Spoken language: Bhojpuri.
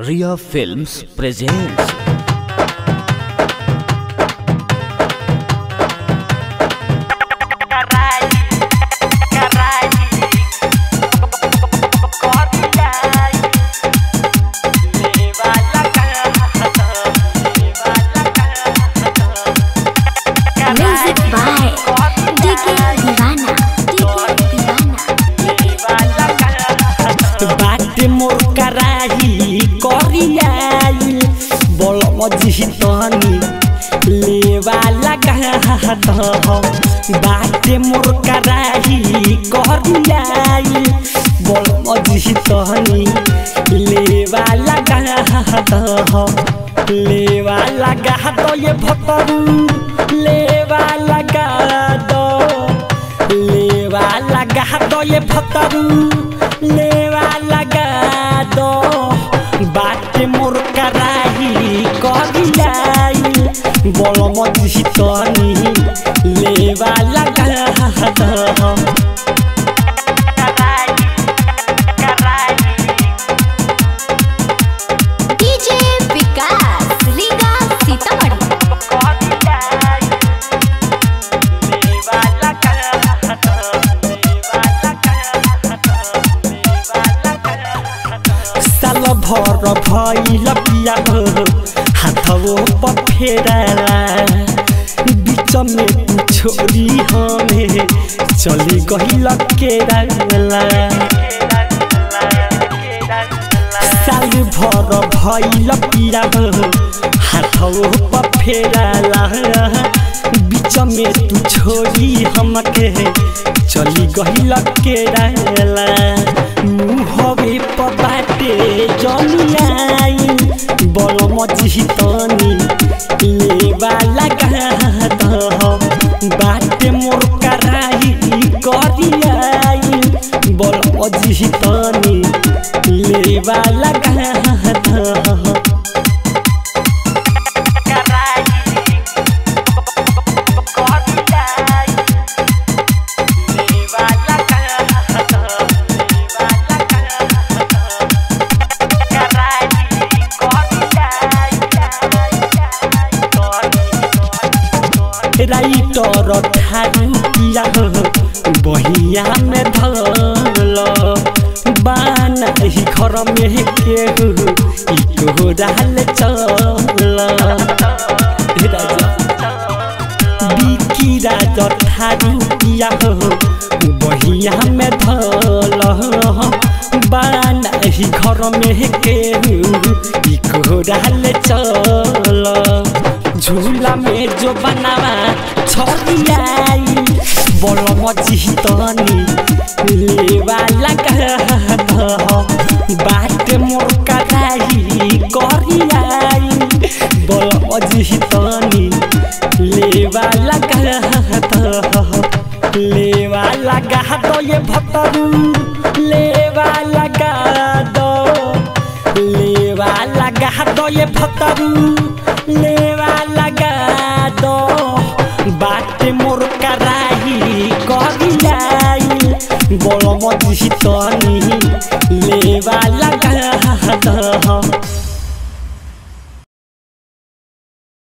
Ria Films presents Music by DK Divana. बाटे मोर कराही करियाई बोल मजी तनी लेवा लगा बाटे मोर कराही करियाई बोल मजी तनी लेवा लगा तो ये भतरू लेवा लगा तो ये भतरू लेवा लगा दो बाटे मोर कराही करियाई बोल मजी तनी लेवा लगा दो DJ विकास रीगा सीतामढ़ी। साल भर भइल पिया हो हाथवो पफेराला बीच में तू छोरी हमें चली गइल केराला साल भर भइल पिया हो हाथवो पफेराला बीच में तू छोरी हमके चली गइल केराला मुहवे पबाटे जमियाई बोल मजी तनी लेवा लगा दो बाटे मोर कराही करियाई बोल मजी तनी लेवा लगा दो राइटर थारू किया बहिया में धल बाना ही घर में केहू इको डाल चल बिकी राजा थारू किया बहिया में धल बाना ही घर में केहू इको डाल चल झूला में जो बनावा छड़ियाई बोल मजी तनी लेवा लगा बाटे मोर कराही करियाई बोल मजी तनी लेवा लगा दो ये भतरू लेवा लगा दो ये भतरू लेवा लगा दो बाटे मोर कराही करियाई बोल मजी तनी लेवा लगा दो।